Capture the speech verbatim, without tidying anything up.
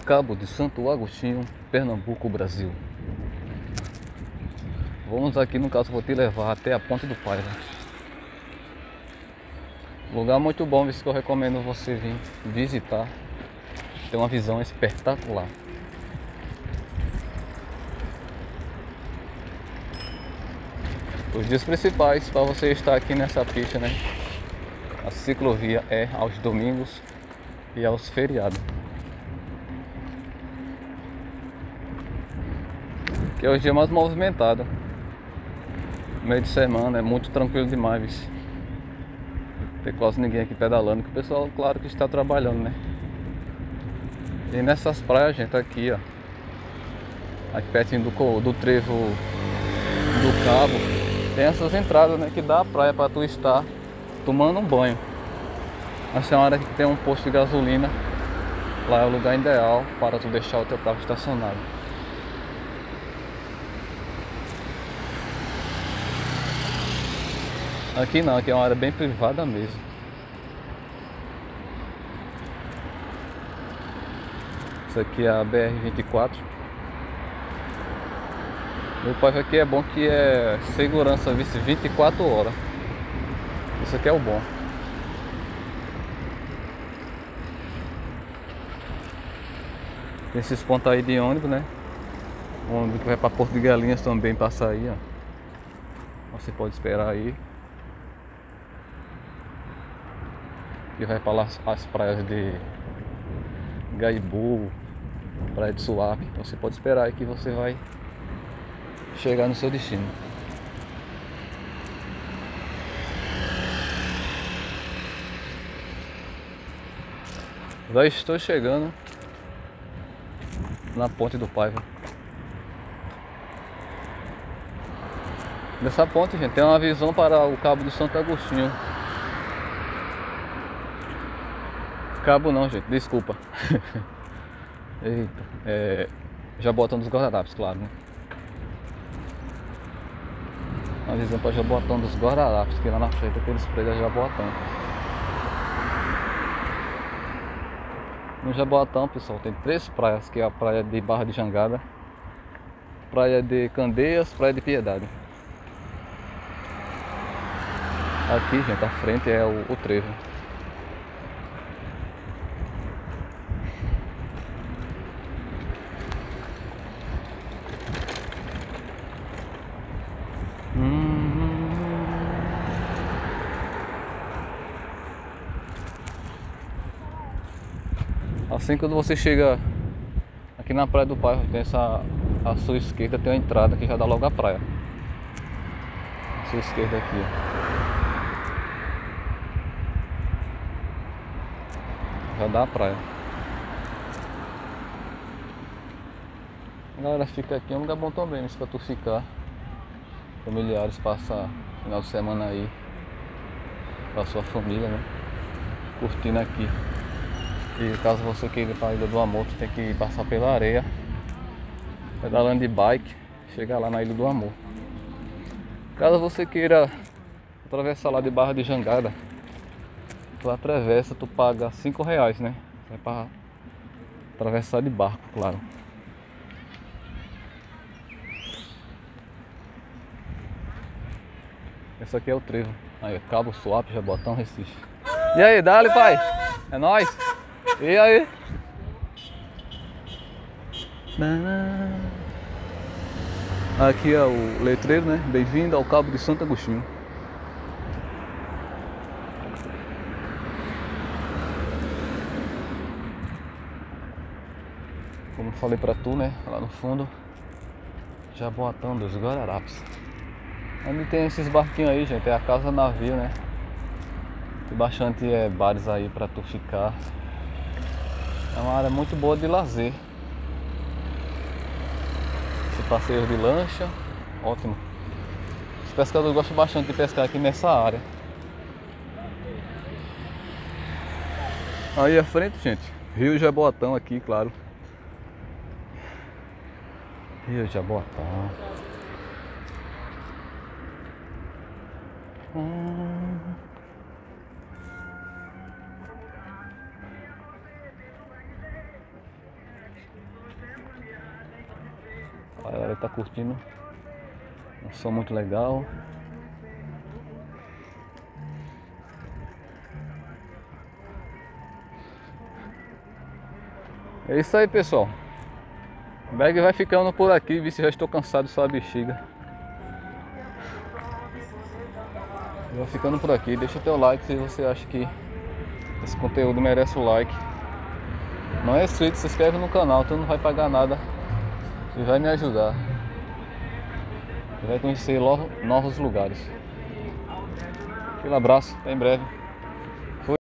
Cabo de Santo Agostinho, Pernambuco, Brasil. Vamos aqui, no caso, vou te levar até a Ponte do Paiva. Lugar muito bom, isso que eu recomendo você vir visitar. Tem uma visão espetacular. Os dias principais para você estar aqui nessa pista, né? A ciclovia é aos domingos e aos feriados. Que é o dia mais movimentado. Meio de semana é muito tranquilo demais, vixe. Tem quase ninguém aqui pedalando, que o pessoal, claro, que está trabalhando, né? E nessas praias, gente, aqui, ó, aqui pertinho do, do trevo do Cabo, tem essas entradas, né, que dá a praia para tu estar tomando um banho. Essa é uma área que tem um posto de gasolina. Lá é o lugar ideal para tu deixar o teu carro estacionado. Aqui não, aqui é uma área bem privada mesmo. Isso aqui é a B R vinte e quatro. O Paiva aqui é bom que é segurança, vice vinte e quatro horas. Isso aqui é o bom. Tem esses pontos aí de ônibus, né? O ônibus que vai para Porto de Galinhas também passa aí, ó. Você pode esperar aí. E vai para lá as praias de Gaibu, Praia de Suape. Você pode esperar aí que você vai chegar no seu destino. Já estou chegando na Ponte do Paiva. Nessa ponte, gente, tem uma visão para o Cabo de Santo Agostinho. Cabo não, gente, desculpa. Eita, é, Jaboatão dos Guararapes, claro, né? Uma visão para Jaboatão dos Guararapes, que lá na frente aqueles prédios da Jaboatão. No Jaboatão, pessoal, tem três praias, que é a praia de Barra de Jangada, praia de Candeias, praia de Piedade. Aqui, gente, à frente é o, o trevo. Assim, quando você chega aqui na Praia do Paiva, tem essa, à sua esquerda tem uma entrada que já dá logo à praia. À sua esquerda aqui, ó. Já dá a praia. A galera fica aqui, é um lugar bom também, isso pra tu ficar. Familiares, passar final de semana aí com a sua família, né? Curtindo aqui. E caso você queira ir para a Ilha do Amor, você tem que passar pela areia, pedalando de bike, chegar lá na Ilha do Amor. Caso você queira atravessar lá de Barra de Jangada, tu atravessa, tu paga cinco reais, né? É para atravessar de barco, claro. Esse aqui é o trevo. Aí, Cabo Suape, Jaboatão, Recife. E aí, dale, pai? É nóis? E aí? Aqui é o letreiro, né? Bem-vindo ao Cabo de Santo Agostinho. Como falei pra tu, né? Lá no fundo, Jaboatão dos Guararapes. Onde tem esses barquinhos aí, gente, é a Casa Navio, né? Tem bastante é, bares aí pra tu ficar. É uma área muito boa de lazer. Esse passeio de lancha, ótimo. Os pescadores gostam bastante de pescar aqui nessa área. Aí à frente, gente, Rio Jaboatão aqui, claro. Rio Jaboatão. Hum. estar curtindo um som muito legal. É isso aí, pessoal. O bag vai ficando por aqui, visto que já estou cansado só a bexiga. Eu vou ficando por aqui. Deixa o teu like se você acha que esse conteúdo merece o like. Não é inscrito, se inscreve no canal, tu não vai pagar nada e vai me ajudar. Você vai conhecer novos lugares. Aquele abraço, até em breve.